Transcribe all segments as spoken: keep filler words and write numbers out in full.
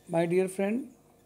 My dear friend,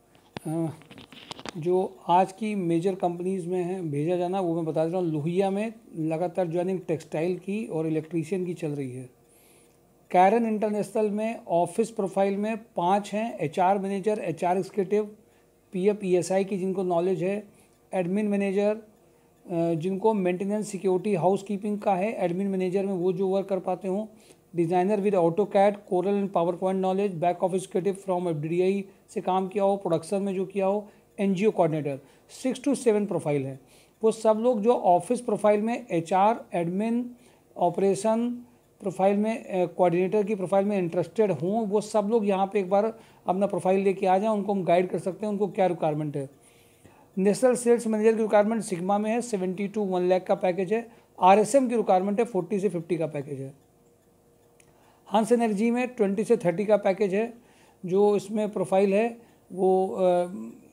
जो आज की मेजर कंपनीज़ में है भेजा जाना वो मैं बता दे रहा हूँ। लोहिया में लगातार ज्वाइनिंग टेक्सटाइल की और इलेक्ट्रीशियन की चल रही है। कैरन इंटरनेशनल में ऑफिस प्रोफाइल में पाँच हैं, HR manager, HR executive, PF ESI की जिनको नॉलेज है, एडमिन मैनेजर जिनको मेंटेनेंस सिक्योरिटी हाउस कीपिंग का है, एडमिन मैनेजर में वो जो वर्क कर पाते हों, designer with AutoCAD, Corel and PowerPoint knowledge, back office executive from FDI से काम किया हो, प्रोडक्शन में जो किया हो, NGO coordinator. Six to seven profile है। वो सब लोग जो ऑफिस प्रोफाइल में एचआर, एडमिन, ऑपरेशन प्रोफाइल में, कोऑर्डिनेटर की प्रोफाइल में इंटरेस्टेड हों, वो सब लोग यहाँ पे एक बार अपना प्रोफाइल लेके आ जाएं। उनको हम गाइड कर सकते हैं उनको क्या रिक्वायरमेंट है। नेशनल सेल्स मैनेजर की रिक्वायरमेंट सिग्मा में है, सेवेंटी टू वन लाख का पैकेज है। आरएसएम की रिक्वायरमेंट है, फोर्टी से फिफ्टी का पैकेज है। हंस एनर्जी में ट्वेंटी से थर्टी का पैकेज है। जो इसमें प्रोफाइल है वो आ,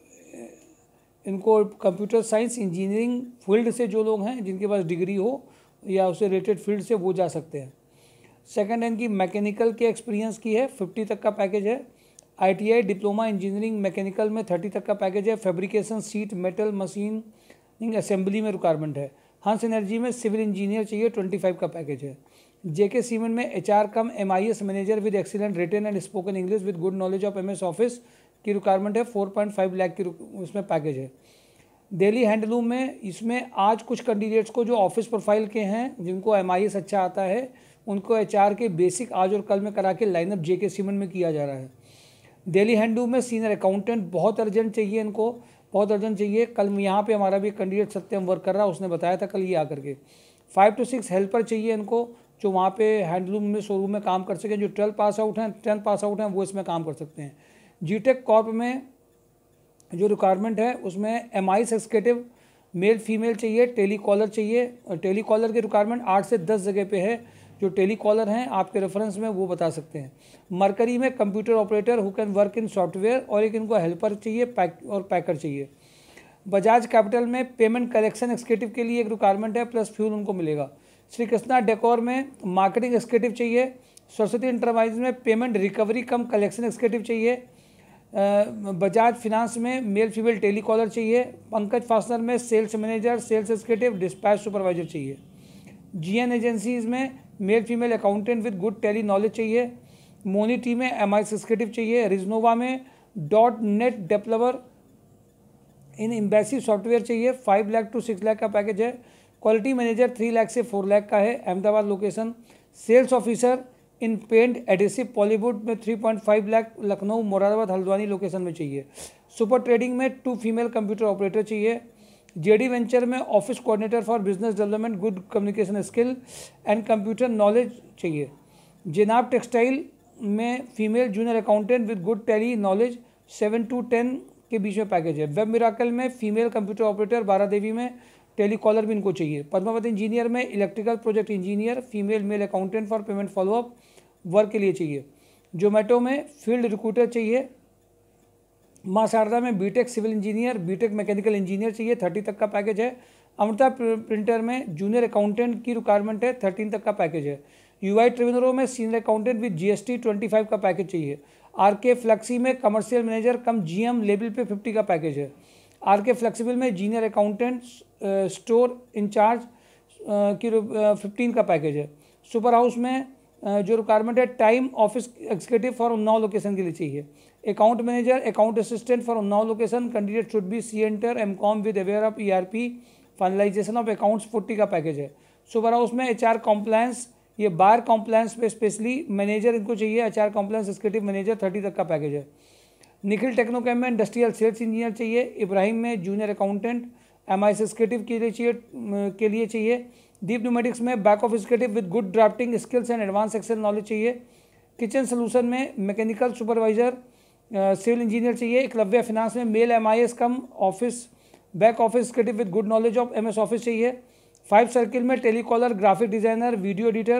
इनको कंप्यूटर साइंस इंजीनियरिंग फील्ड से जो लोग हैं जिनके पास डिग्री हो या उससे रिलेटेड फील्ड से वो जा सकते हैं। सेकंड इनकी मैकेनिकल के एक्सपीरियंस की है, फिफ्टी तक का पैकेज है। आईटीआई डिप्लोमा इंजीनियरिंग मैकेनिकल में थर्टी तक का पैकेज है। Fabrication, sheet, metal, machining, assembly में रिक्वायरमेंट है। हंस एनर्जी में सिविल इंजीनियर चाहिए, ट्वेंटी फाइव का पैकेज है। जेके सीमेंट में HR cum MIS manager with excellent written and spoken English with good knowledge of MS Office की requirement है, four point five lakh की उसमें पैकेज है। दिल्ली हैंडलूम में इसमें आज कुछ कैंडिडेट्स को जो ऑफिस प्रोफाइल के हैं जिनको एमआईएस अच्छा आता है उनको एचआर के बेसिक आज और कल में करा के लाइनअप जेके सीमेंट में किया जा रहा है। दिल्ली हैंडलूम में सीनियर अकाउंटेंट बहुत अर्जेंट चाहिए, इनको बहुत अर्जेंट चाहिए। कल यहाँ पे हमारा भी कैंडिडेट सत्यम वर्क कर रहा है, उसने बताया था कल ये आकर के। फाइव टू सिक्स हेल्पर चाहिए इनको जो वहाँ पे हैंडलूम में शोरूम में काम कर सकें। जो ट्वेल्थ पास आउट हैं टेंथ पास आउट हैं वो इसमें काम कर सकते हैं। जीटेक कॉर्प में जो रिक्वायरमेंट है उसमें एमआईएस एग्जीक्यूटिव मेल फीमेल चाहिए, टेली कॉलर चाहिए। और टेली कॉलर की रिक्वायरमेंट आठ से दस जगह पे है। जो टेली कॉलर हैं आपके रेफरेंस में वो बता सकते हैं। मरकरी में computer operator who can work in software और एक इनको हेल्पर चाहिए, पैक और पैकर चाहिए। बजाज कैपिटल में पेमेंट कलेक्शन एग्जीक्यूटिव के लिए एक रिक्वायरमेंट है, प्लस फ्यूल उनको मिलेगा। श्री कृष्णा डेकोर में मार्केटिंग एग्जीक्यूटिव चाहिए। सरस्वती इंटरप्राइज में payment recovery cum collection executive चाहिए। बजाज फिनांस में मेल फीमेल टेली कॉलर चाहिए। पंकज फास्टनर में sales manager, sales executive, dispatch supervisor चाहिए। जीएन एजेंसीज में male female accountant with good Tally knowledge चाहिए। मोनिटी में एमआईएस एग्जीक्यूटिव चाहिए। रिजनोवा में dot net developer in embassy software चाहिए। Five lakh to six lakh का पैकेज है। क्वालिटी मैनेजर थ्री लाख से फोर लाख का है, Ahmedabad location. Sales officer in paint adhesive Bollywood में three point five lakh, Lucknow, Moradabad, Haldwani location में चाहिए। सुपर ट्रेडिंग में टू फीमेल कंप्यूटर ऑपरेटर चाहिए। जेडी वेंचर में office coordinator for business development, good communication skill and computer knowledge चाहिए। जेनाब टेक्सटाइल में female junior accountant with good Tally knowledge, seven to ten के बीच में पैकेज है। वेब मिराकल में फीमेल कंप्यूटर ऑपरेटर, बारादेवी में टेली कॉलर भी इनको चाहिए। पद्मावती इंजीनियर में electrical project engineer, female male accountant for payment followup work के लिए चाहिए। जोमेटो में फील्ड रिक्रूटर चाहिए। माँ शारदा में BTech civil engineer, BTech mechanical engineer चाहिए, थर्टी तक का पैकेज है। अमृता प्रिंटर में जूनियर अकाउंटेंट की रिक्वायरमेंट है, थर्टीन तक का पैकेज है। यूआई ट्रेवनरो में senior accountant with GST, twenty five का पैकेज चाहिए। आरके फ्लेक्सी में commercial manager cum GM level पे फिफ्टी का पैकेज है। आरके फ्लेक्सिबल में जीनियर अकाउंटेंट स्टोर इंचार्ज की फिफ्टीन का पैकेज है। सुपर हाउस में जो रिक्वायरमेंट है time office executive for Unnao location के लिए चाहिए। Account manager, account assistant for Unnao location, candidate should be C inter M com with aware of ERP finalisation of accounts, forty का package है। Super house में HR compliance, ये बार compliance पे specially manager इनको चाहिए, HR compliance executive manager, thirty तक का पैकेज है। निखिल टेक्नोकेम में इंडस्ट्रियल सेल्स इंजीनियर चाहिए। इब्राहिम में जूनियर अकाउंटेंट एमआईएस एग्जीक्यूटिव के लिए चाहिए के लिए चाहिए। दीप न्यूमेटिक्स में back office executive with good drafting skills and advance Excel knowledge चाहिए। किचन सोल्यूशन में मैकेनिकल सुपरवाइजर, सिविल इंजीनियर चाहिए। एकलव्य फिनांस में male MIS cum office back office executive with good knowledge of MS Office चाहिए। Five circle में telecaller, graphic designer, video editor,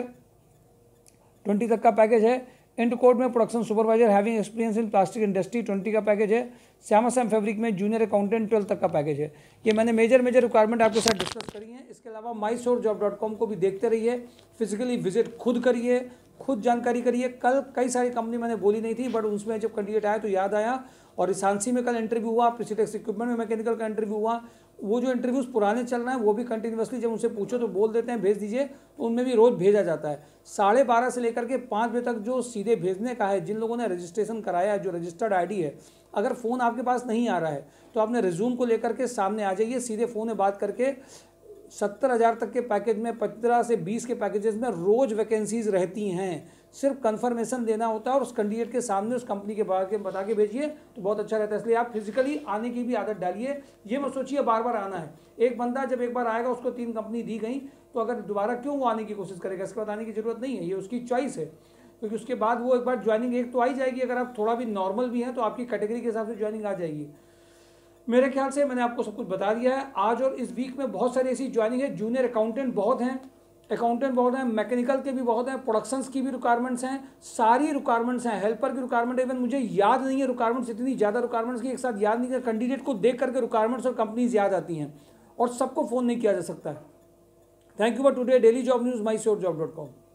twenty तक का package है। Int code में production supervisor having experience in plastic industry, twenty का package है। Shyama Sam fabric में junior accountant, twelve तक का पैकेज है। ये मैंने मेजर मेजर रिक्वायरमेंट आपके साथ डिस्कस करी है। इसके अलावा माई सोर जॉब डॉट कॉम को भी देखते रहिए, फिजिकली विजिट खुद करिए, खुद जानकारी करिए। कल कई सारी कंपनी मैंने बोली नहीं थी, बट उसमें जब कैंडिडेट आया तो याद आया। और रिसांसी में कल इंटरव्यू हुआ, प्रिसिटेक्स इक्विपमेंट में मैकेनिकल का इंटरव्यू हुआ। वो जो इंटरव्यूज़ पुराने चल रहे हैं वो भी कंटिन्यूसली जब उनसे पूछो तो बोल देते हैं भेज दीजिए, तो उनमें भी रोज़ भेजा जाता है। साढ़े बारह से लेकर के पाँच बजे तक जो सीधे भेजने का है, जिन लोगों ने रजिस्ट्रेशन कराया है, जो रजिस्टर्ड आईडी है, अगर फ़ोन आपके पास नहीं आ रहा है तो आपने रिज्यूम को लेकर के सामने आ जाइए, सीधे फ़ोन में बात करके। सत्तर हज़ार तक के पैकेज में, पंद्रह से बीस के पैकेजेस में रोज़ वैकेंसीज रहती हैं। सिर्फ कंफर्मेशन देना होता है और उस कैंडिडेट के सामने उस कंपनी के बारे में बता के भेजिए तो बहुत अच्छा रहता है। इसलिए आप फिजिकली आने की भी आदत डालिए। ये मत सोचिए बार बार आना है। एक बंदा जब एक बार आएगा, उसको तीन कंपनी दी गई, तो अगर दोबारा क्यों वो आने की कोशिश करेगा? इसके बाद आने की ज़रूरत नहीं है, ये उसकी चॉइस है। क्योंकि उसके बाद वो एक बार ज्वाइनिंग एक तो आ ही जाएगी। अगर आप थोड़ा भी नॉर्मल भी हैं तो आपकी कैटेगरी के हिसाब से ज्वाइनिंग आ जाएगी। मेरे ख्याल से मैंने आपको सब कुछ बता दिया है। आज और इस वीक में बहुत सारी ऐसी ज्वाइनिंग है। जूनियर अकाउंटेंट बहुत हैं, अकाउंटेंट बहुत हैं, मैकेनिकल के भी बहुत हैं, प्रोडक्शंस की भी रिक्वायरमेंट्स हैं, सारी रिक्वायरमेंट्स हैं। हेल्पर की रिक्वायरमेंट, इवन मुझे याद नहीं है रिक्वायरमेंट्स, इतनी ज़्यादा रिक्वायरमेंट्स की एक साथ याद नहीं है। कैंडिडेट को देख करके रिक्वायरमेंट्स और कंपनीज याद आती हैं और सबको फ़ोन नहीं किया जा सकता है। Thank you for today. Daily job news, my sure job dot com.